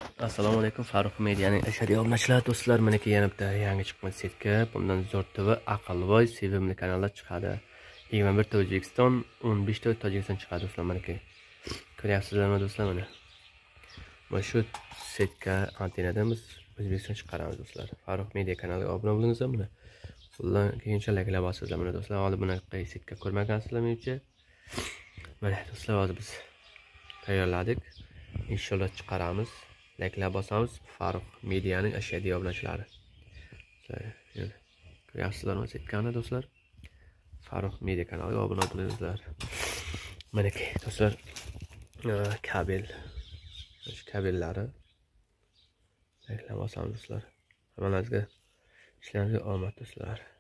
Assalomu alaykum. Farruh Medianing ashaddiy obunachilar do'stlar, meniki yana bitta yangi chiqqan setka. Bundan Zo'r TV aqlvoy, sevimli kanallar chiqadi. 21 ta O'zbekiston, 15 ta Tojikiston chiqadi do'stlar meniki. Ko'ryapsizlarmi do'stlar mana? Mana shu setka antenadan biz O'zbekiston chiqaramiz do'stlar. Farruh Media kanaliga obuna bo'lingizlar mana. Bundan keyincha layklar bosingizlar mana do'stlar. Hali bunaqa setka ko'rmagansizlar menimcha. Mana do'stlar, hozir biz tayyorladik. Inshaalloh chiqaramiz. Layklar bosamiz. Farruh Medianing ashaddiy obunachilari. Ko'ryapsizlarmi setkani do'stlar? Farruh Media kanaliga obuna bo'lingizlar. Mana do'stlar, kabel. Shu kabellari. Layklar bosamiz do'stlar. Hammangizga ishlaringizga omad do'stlar.